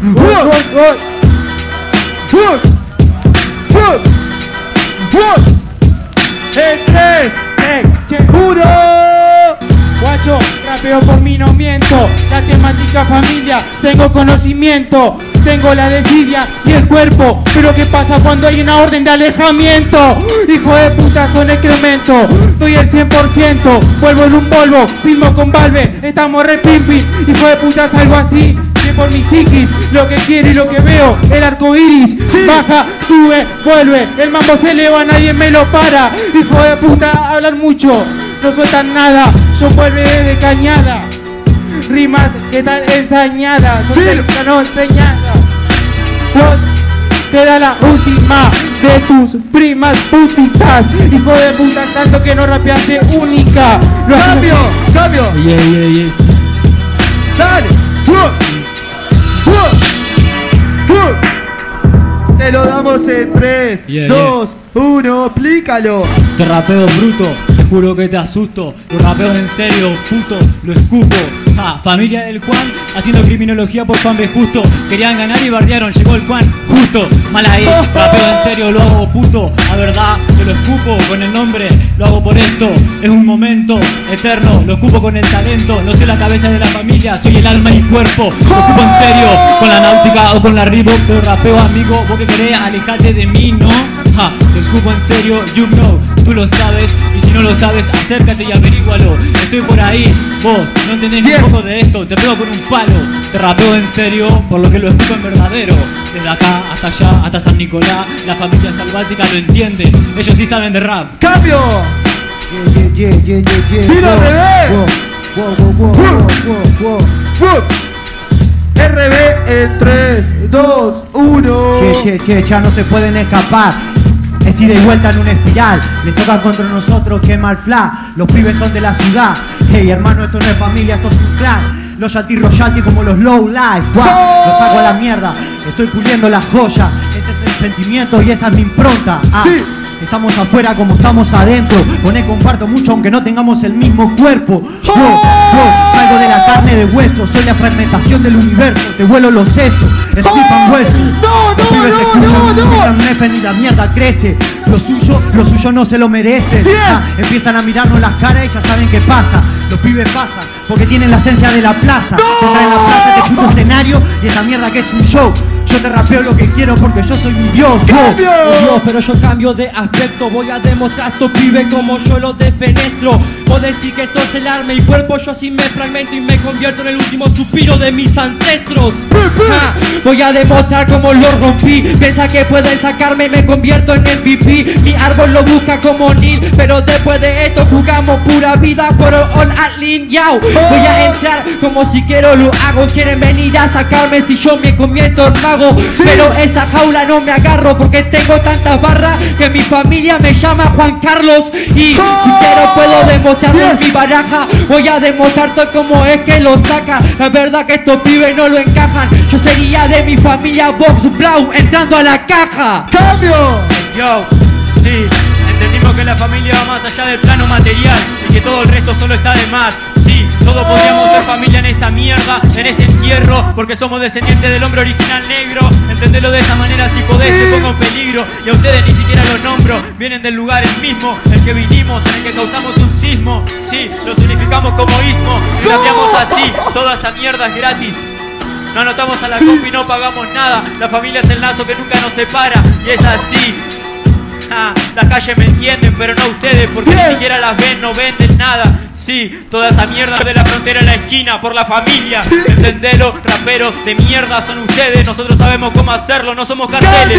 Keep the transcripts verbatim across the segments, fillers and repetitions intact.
Gol, gol, gol. Gol. Gol. Gol. En tres, uno. Guacho, rapeo por mí, no miento. La temática familia, tengo conocimiento. Tengo la desidia y el cuerpo. Pero ¿qué pasa cuando hay una orden de alejamiento? Hijo de puta, son excremento. Doy el cien por ciento. Vuelvo en un polvo, filmo con Valve. Estamos re pimpi. Hijo de puta, salgo así. Que por mi psiquis, lo que quiero y lo que veo. El arco iris, sí. Baja, sube, vuelve. El mambo se eleva, nadie me lo para. Hijo de puta, hablan mucho. No sueltan nada, yo vuelve de cañada. Rimas que están ensañadas, son sí. No enseñadas. Vos queda la última de tus primas putitas. Hijo de puta, tanto que no rapeaste única. Lo cambio, haces... cambio. Yeah, yeah, yeah. Dale. Uh, uh, uh. Se lo damos en tres, yeah, dos, yeah. uno, explícalo. Te rapeo bruto. Juro que te asusto, los rapeos en serio, puto, lo escupo. Ah, familia del Juan, haciendo criminología por Juan B. Justo. Querían ganar y bardearon, llegó el Juan, justo. Mal ahí, rapeo en serio, lo hago puto. A verdad, te lo escupo con el nombre, lo hago por esto. Es un momento eterno, lo escupo con el talento. No soy la cabeza de la familia, soy el alma y cuerpo. Lo escupo en serio, con la náutica o con la Reebok. Te rapeo amigo, vos que querés, alejate de mí, ¿no? Ah, te escupo en serio, you know, tú lo sabes. Y si no lo sabes, acércate y averígualo. Estoy por ahí, vos no entendés ni un poco de esto. Te pego con un palo, te rapeo en serio, por lo que lo escupo en verdadero. Desde acá hasta allá, hasta San Nicolás, la familia salvática lo entiende. Ellos sí saben de rap. ¡Cambio! Yeah, yeah, yeah, yeah, yeah. ¡Tiro al revés! Wow, wow, wow, wow, wow, wow. R B en tres, dos, uno. Che, che, che, ya no se pueden escapar. Es ida y vuelta en una espiral. Les toca contra nosotros quemar fla. Los pibes son de la ciudad. Hey hermano, esto no es familia, esto es un clan. Los yalti royalty como los low life. Wow, los saco a la mierda. Estoy puliendo las joyas. Este es el sentimiento y esa es mi impronta. Ah, sí. Estamos afuera como estamos adentro. Con él comparto mucho aunque no tengamos el mismo cuerpo. Yo, yo salgo de la carne de hueso. Soy la fragmentación del universo. Te vuelo los sesos. Escriban hueso. No, los no, pibes no, escuchan, no, no. empiezan Nefen y la mierda crece. Lo suyo, lo suyo no se lo merecen. Ah, empiezan a mirarnos las caras y ya saben qué pasa. Los pibes pasan porque tienen la esencia de la plaza. No. Te traen la plaza, este puto escenario y esta mierda que es un show. Yo te rapeo lo que quiero porque yo soy mi Dios. ¡Cambio! Dios, pero yo cambio de aspecto. Voy a demostrar a estos pibes como yo los defenestro. Vos decís que sos el alma y cuerpo. Yo así me fragmento y me convierto en el último suspiro de mis ancestros. Ja, voy a demostrar cómo lo rompí. Piensa que pueden sacarme y me convierto en M V P. Mi árbol lo busca como Neil. Pero después de esto jugamos pura vida por all Alin Yao. Voy a entrar como si quiero lo hago. Quieren venir a sacarme si yo me convierto en mago. Sí. Pero esa jaula no me agarro porque tengo tantas barras que mi familia me llama Juan Carlos. Y oh. si quiero puedo demostrarlo yes. en mi baraja. Voy a demostrarte cómo es que lo saca. La verdad que estos pibes no lo encajan. Yo sería de mi familia Vox Blau entrando a la caja. ¡Cambio! Yo, sí, entendimos que la familia va más allá del plano material y que todo el resto solo está de más. Sí, todos podríamos ser familia en esta mierda, en este entierro, porque somos descendientes del hombre original negro. Entendelo de esa manera si podés, sí. te pongo en peligro. Y a ustedes ni siquiera los nombro, vienen del lugar el mismo, el que vinimos, en el que causamos un sismo. Sí, lo significamos como istmo y rapeamos así, toda esta mierda es gratis. No anotamos a la sí. compa y no pagamos nada. La familia es el lazo que nunca nos separa y es así. Ah, las calles me entienden, pero no ustedes, porque yes. ni siquiera las ven, no venden nada. Sí, toda esa mierda de la frontera en la esquina por la familia. Sí. Entendelo, raperos de mierda son ustedes. Nosotros sabemos cómo hacerlo, no somos carteles.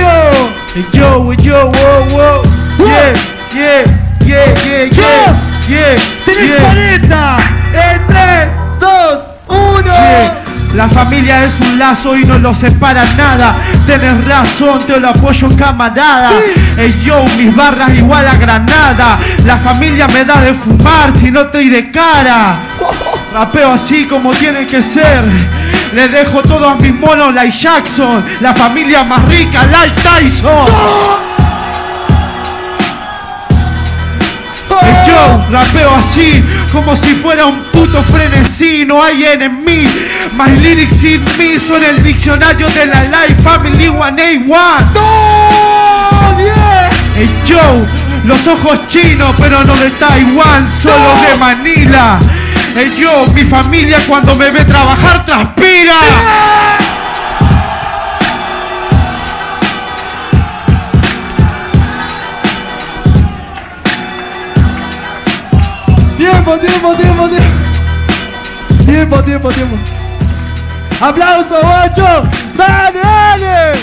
Yo, yo, wow, wow. Yeah, yeah, yeah, yeah, yeah, yeah. Tenés cuarenta en tres, dos, uno. Yeah. La familia es un lazo y no lo separa nada. Tenés razón, te lo apoyo camarada. Sí. Ey yo, mis barras igual a granada. La familia me da de fumar si no estoy de cara. Rapeo así como tiene que ser. Le dejo todo a mis monos like Jackson. La familia más rica, like Tyson. Ey yo, rapeo así como si fuera un puto frenesí. No hay enemy, my lyrics in me son el diccionario de la Life Family one A one. ¡No! ¡Bien! Hey Joe, los ojos chinos pero no de Taiwán, solo ¡No! de Manila. Hey yo, mi familia cuando me ve trabajar transpira. Tiempo, tiempo, tiempo, tiempo. Tiempo, tiempo, tiempo. ¡Aplausos, guacho! ¡Dale, dale!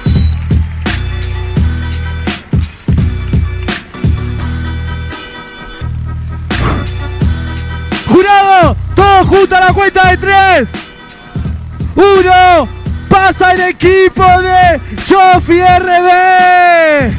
¡Jurado! ¡Todos juntos a la cuenta de tres! ¡Uno! ¡Pasa el equipo de Chofi R B!